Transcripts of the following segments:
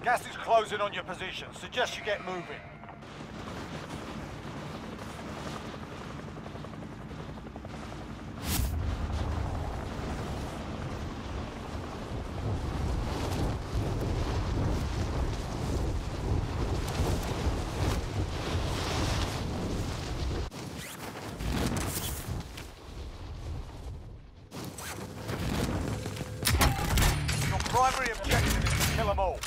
Gas is closing on your position. Suggest you get moving. Your primary objective is to kill them all.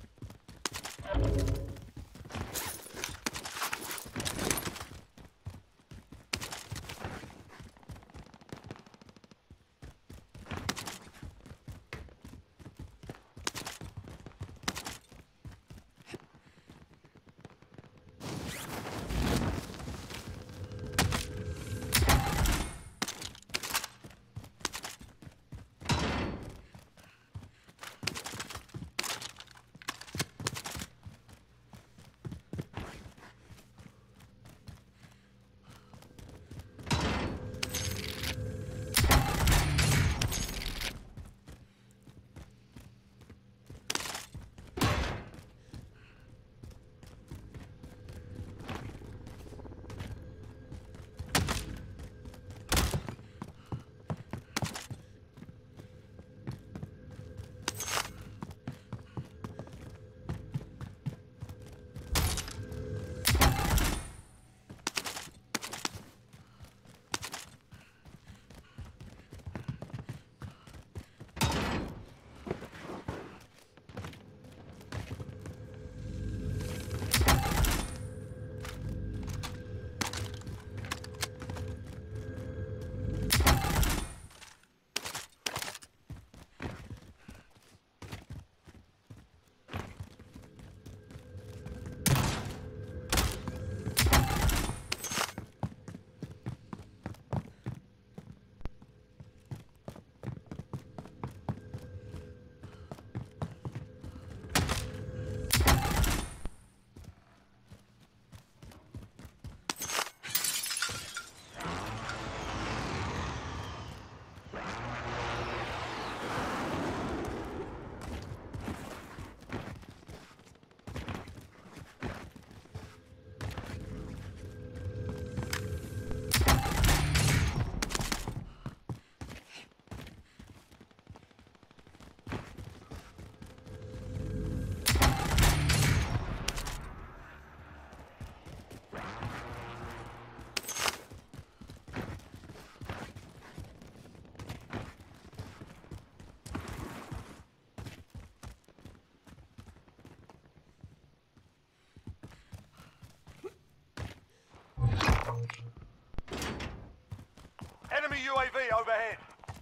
Enemy UAV overhead.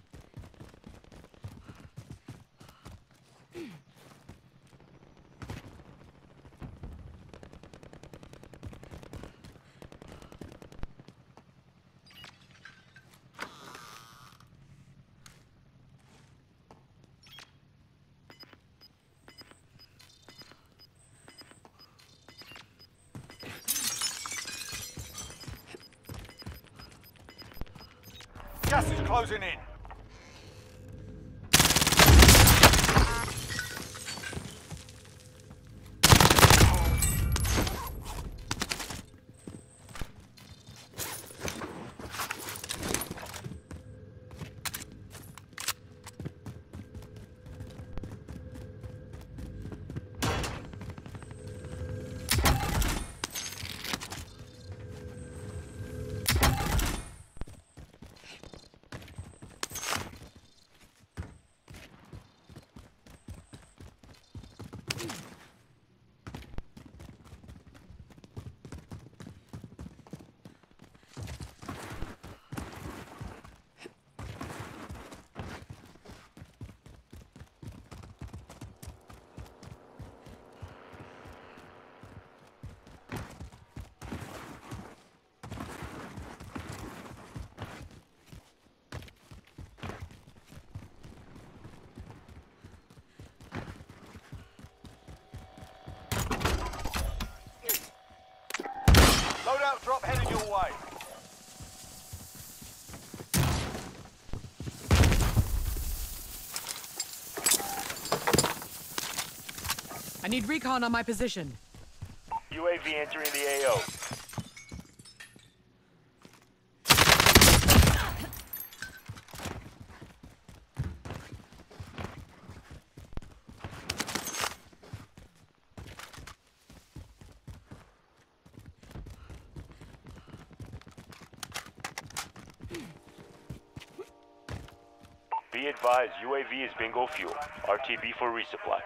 Gas is closing in. Loadout drop heading your way. need recon on my position. UAV entering the AO. Be advised, UAV is bingo fuel. RTB for resupply.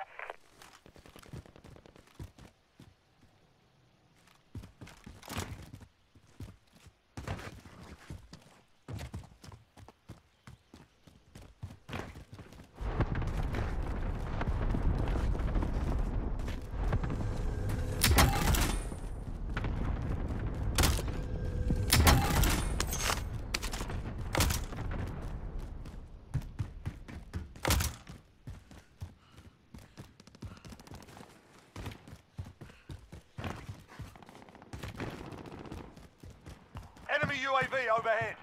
Enemy UAV overhead.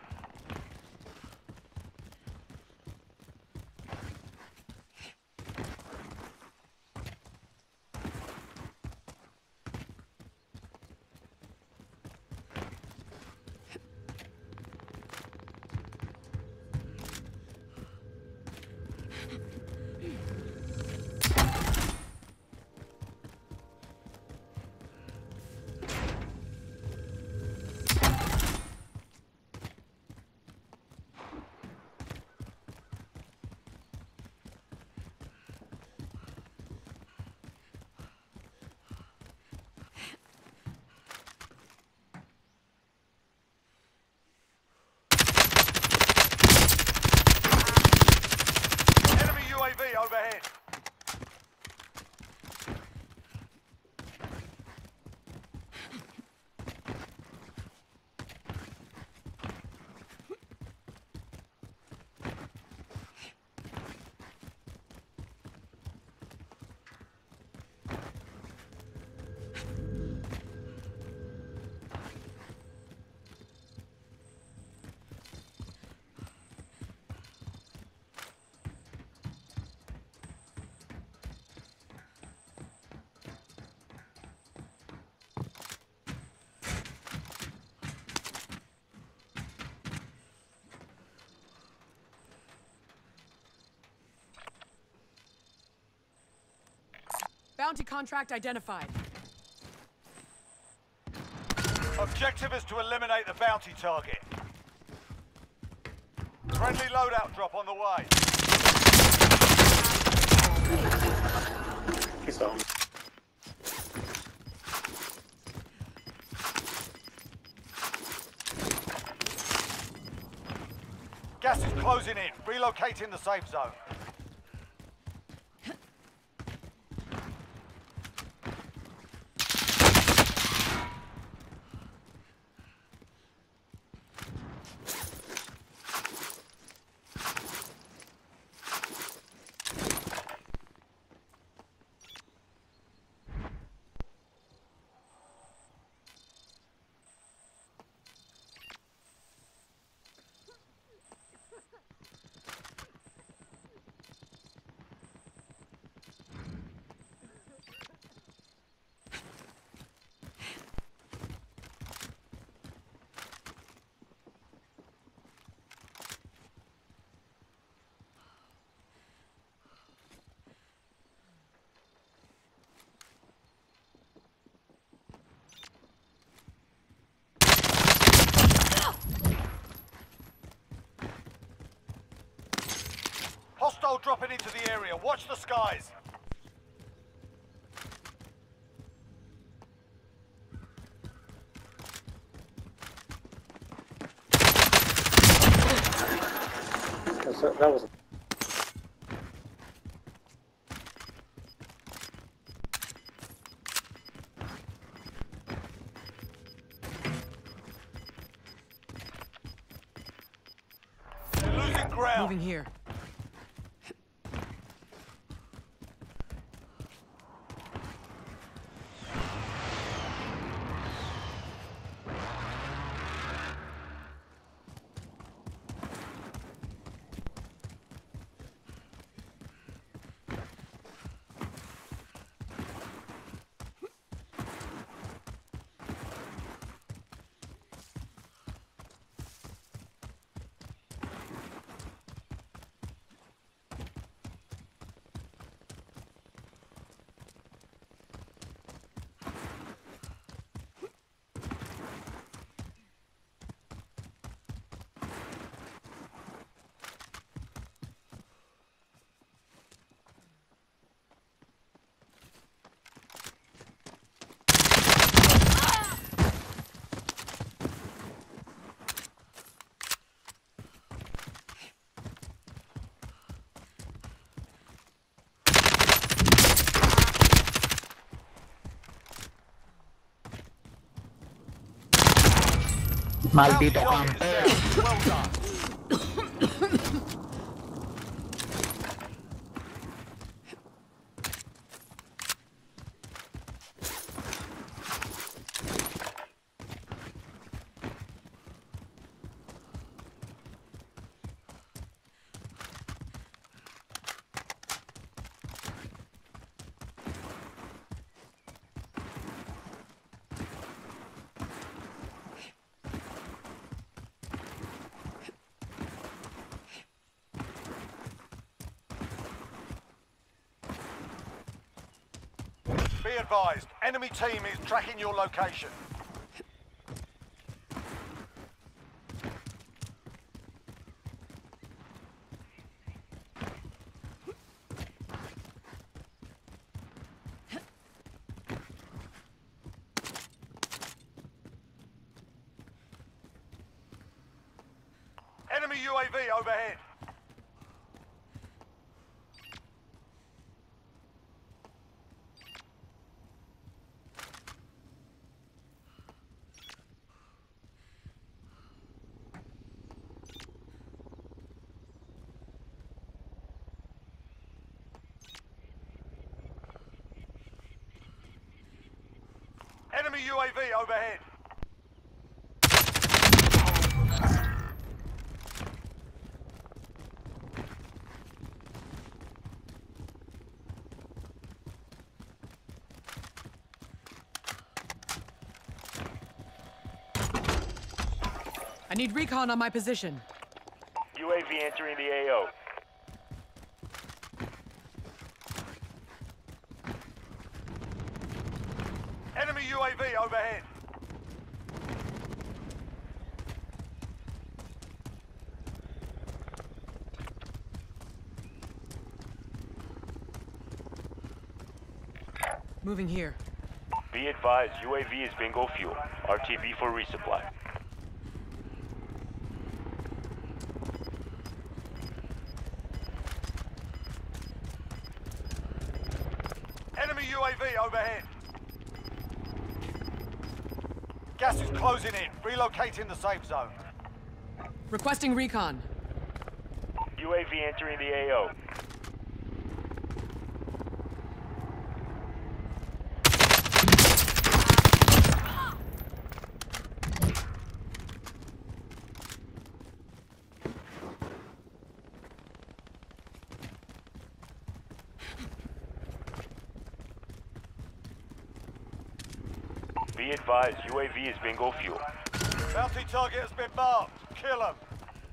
UAV overhead. Bounty contract identified. Objective is to eliminate the bounty target. Friendly loadout drop on the way. He's on. Gas is closing in. Relocating the safe zone. Hostile dropping into the area. Watch the skies. That was. You're losing ground. Moving here. Bounty Maldito target is campero. down. Well done. Be advised, enemy team is tracking your location. Enemy UAV overhead. Enemy UAV overhead. I need recon on my position. UAV entering the AO. Enemy UAV overhead. Moving here. Be advised, UAV is bingo fuel. RTB for resupply. Enemy UAV overhead. Gas is closing in. Relocating the safe zone. Requesting recon. UAV entering the AO. Be advised, UAV is bingo fuel. Bounty target has been marked. Kill him.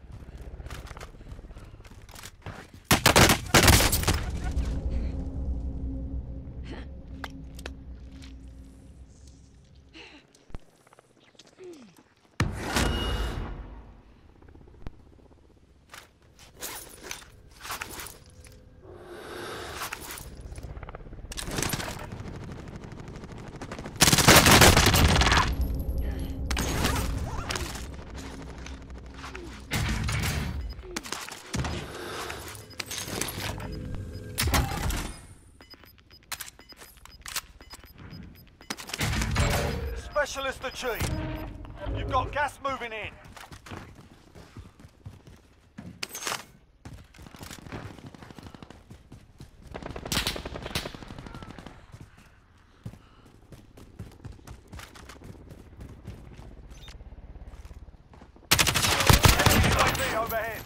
Specialist achieved. You've got gas moving in. Enemy UAV overhead.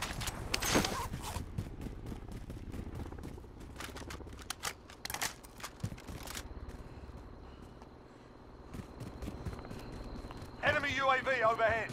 Enemy UAV overhead.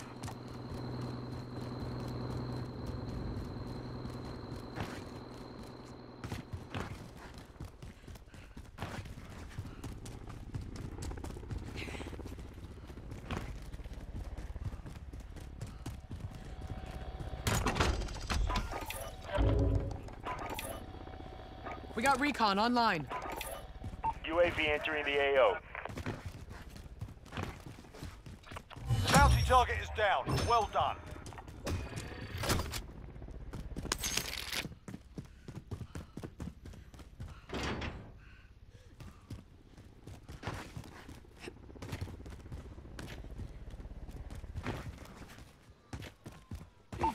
We got recon online. UAV entering the AO. Bounty target is down. Well done.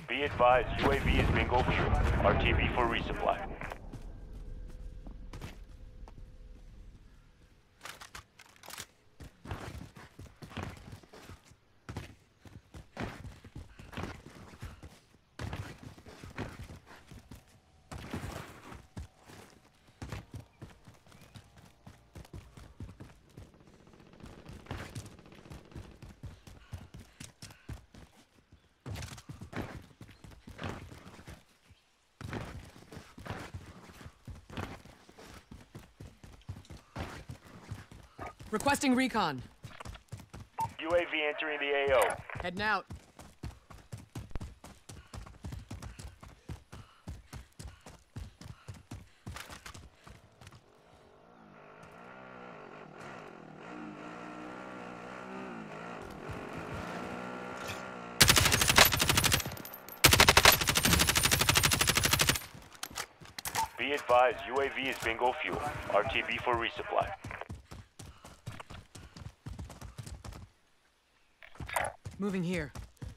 Be advised, UAV is bingo fuel. RTB for resupply. Requesting recon. UAV entering the AO. Heading out. Be advised, UAV is bingo fuel. RTB for resupply. Moving here.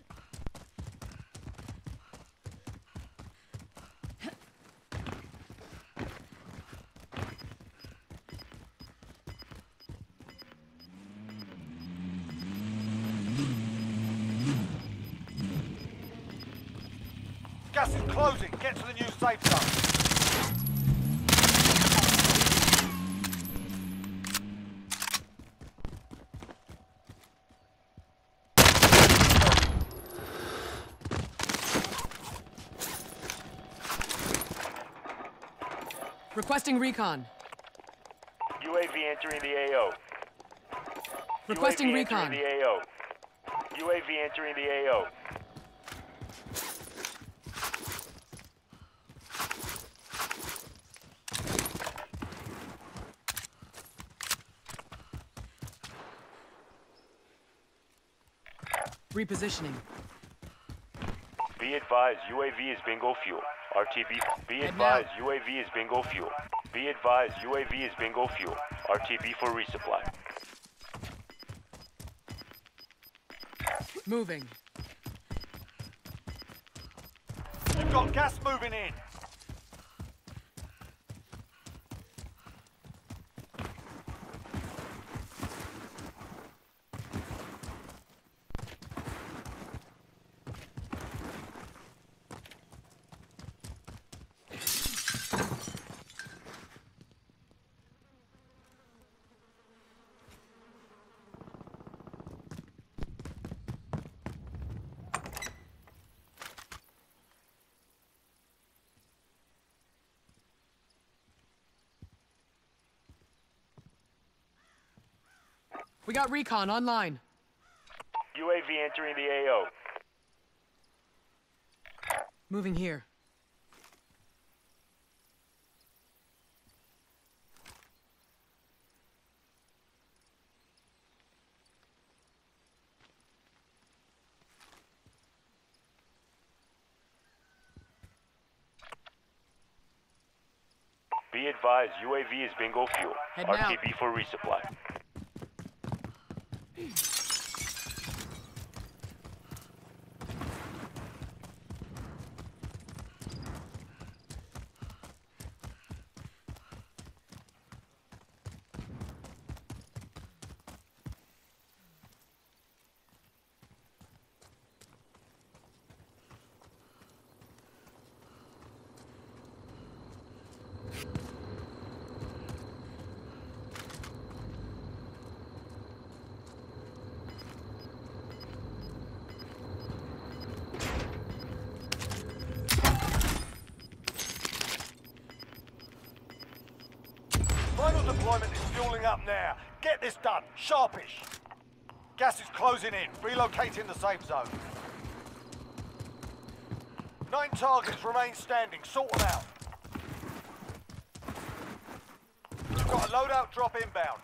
Gas is closing. Get to the new safe zone. Requesting recon. UAV entering the AO. Requesting UAV recon. entering the AO. UAV entering the AO. Repositioning. Be advised, UAV is bingo fuel. RTB. Be advised, UAV is bingo fuel. Be advised, UAV is bingo fuel. RTB for resupply. Moving. You've got gas moving in. We got recon online. UAV entering the AO. Moving here. Be advised, UAV is bingo fuel. Heading out. RTB for resupply. Final deployment is fueling up now. Get this done. Sharpish. Gas is closing in. Relocating the safe zone. 9 targets remain standing. Sort them out. We've got a loadout drop inbound.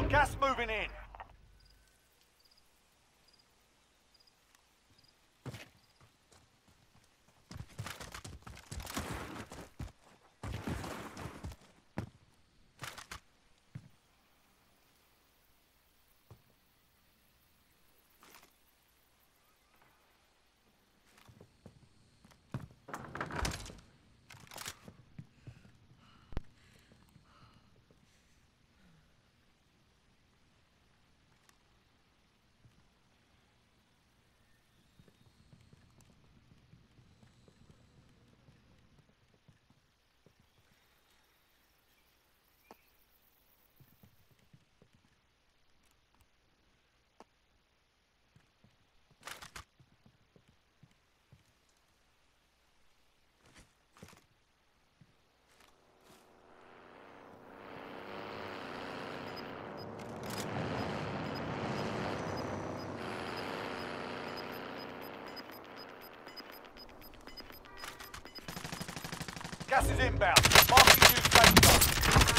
Gas moving in. Gas is inbound. Marking new safe zone.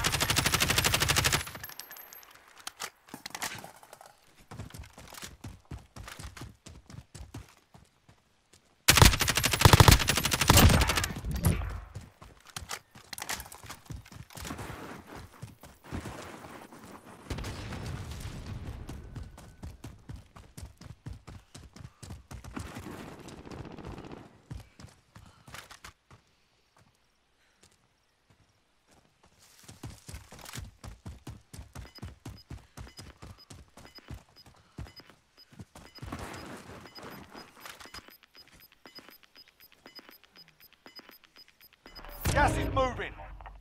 Gas is moving.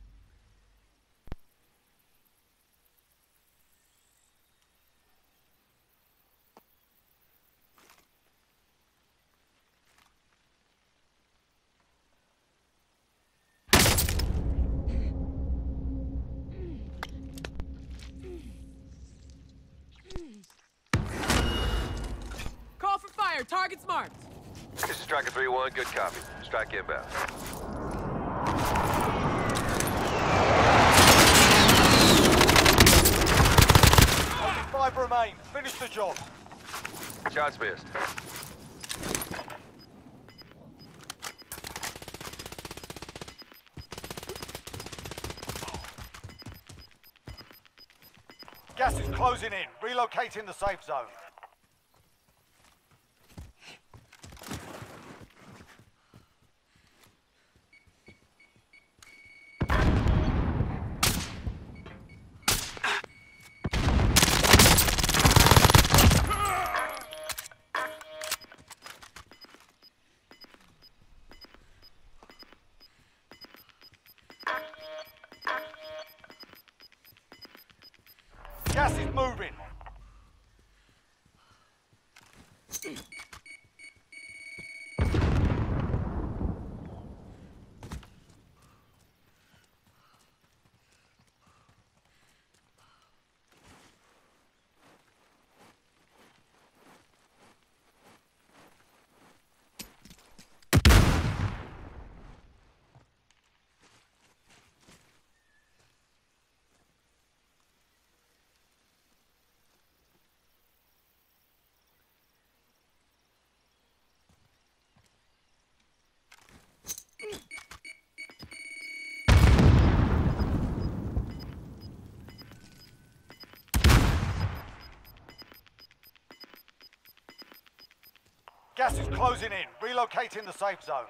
Call for fire. Target's marked. This is Striker 3-1. Good copy. Strike inbound. 5 remain. Finish the job. Shots missed. Gas is closing in. Relocating the safe zone. Gas is moving. Gas is closing in. Relocating the safe zone.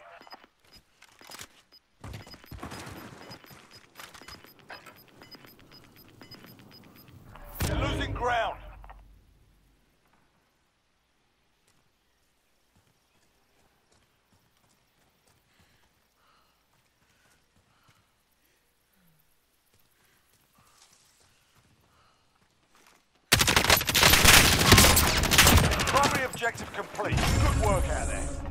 You're losing ground. Primary objective complete. Good work out there.